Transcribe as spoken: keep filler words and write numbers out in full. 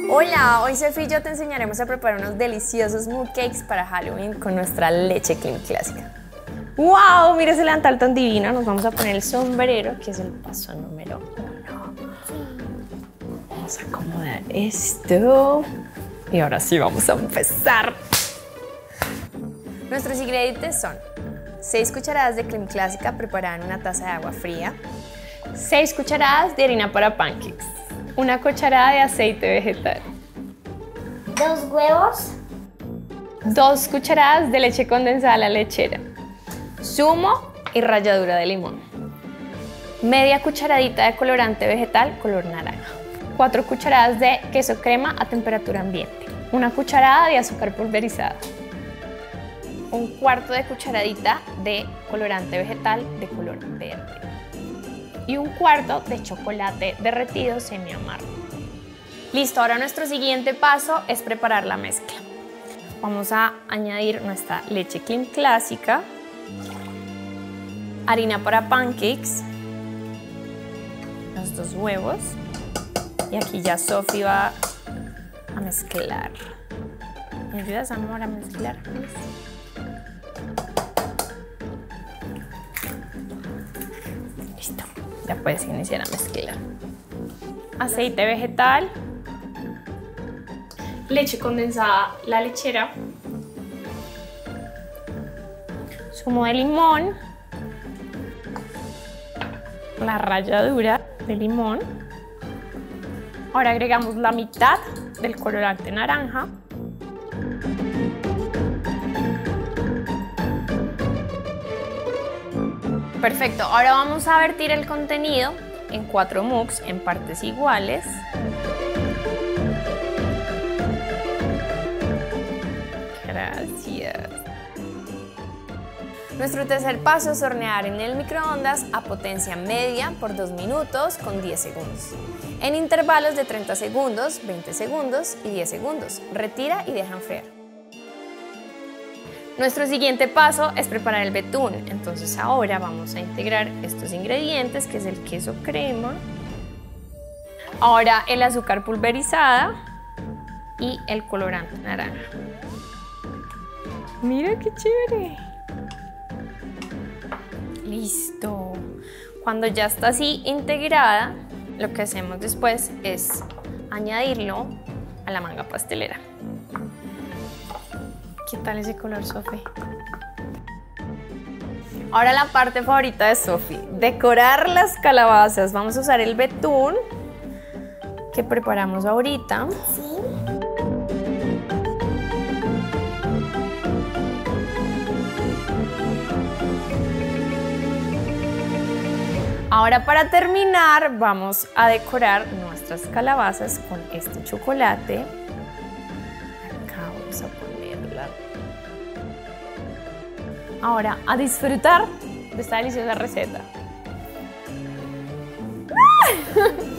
Hola, hoy Sofía y yo te enseñaremos a preparar unos deliciosos mood cakes para Halloween con nuestra leche Clean clásica. ¡Wow! Mira ese delantal tan divino. Nos vamos a poner el sombrero, que es el paso número uno. Vamos a acomodar esto. Y ahora sí vamos a empezar. Nuestros ingredientes son seis cucharadas de Clean clásica preparada en una taza de agua fría, seis cucharadas de harina para pancakes, una cucharada de aceite vegetal, dos huevos, dos cucharadas de leche condensada a la lechera, zumo y ralladura de limón, media cucharadita de colorante vegetal color naranja, cuatro cucharadas de queso crema a temperatura ambiente, una cucharada de azúcar pulverizada, un cuarto de cucharadita de colorante vegetal de color verde y un cuarto de chocolate derretido semi amargo. Listo, ahora nuestro siguiente paso es preparar la mezcla. Vamos a añadir nuestra leche Clean clásica, harina para pancakes, los dos huevos y aquí ya Sofi va a mezclar. ¿Me ayudas, amor, a mezclar? Listo, ya puedes iniciar a mezclar. Aceite vegetal, leche condensada, la lechera, zumo de limón, la ralladura de limón. Ahora agregamos la mitad del colorante naranja. Perfecto, ahora vamos a vertir el contenido en cuatro mugs en partes iguales. Gracias. Nuestro tercer paso es hornear en el microondas a potencia media por dos minutos con diez segundos, en intervalos de treinta segundos, veinte segundos y diez segundos. Retira y deja enfriar. Nuestro siguiente paso es preparar el betún, entonces ahora vamos a integrar estos ingredientes, que es el queso crema, ahora el azúcar pulverizada y el colorante naranja. Mira qué chévere. Listo. Cuando ya está así integrada, lo que hacemos después es añadirlo a la manga pastelera. ¿Qué tal ese color, Sofi? Ahora la parte favorita de Sofi, decorar las calabazas. Vamos a usar el betún que preparamos ahorita. sí, Ahora, para terminar, vamos a decorar nuestras calabazas con este chocolate. Acá vamos a ponerla. Ahora, a disfrutar de esta deliciosa receta.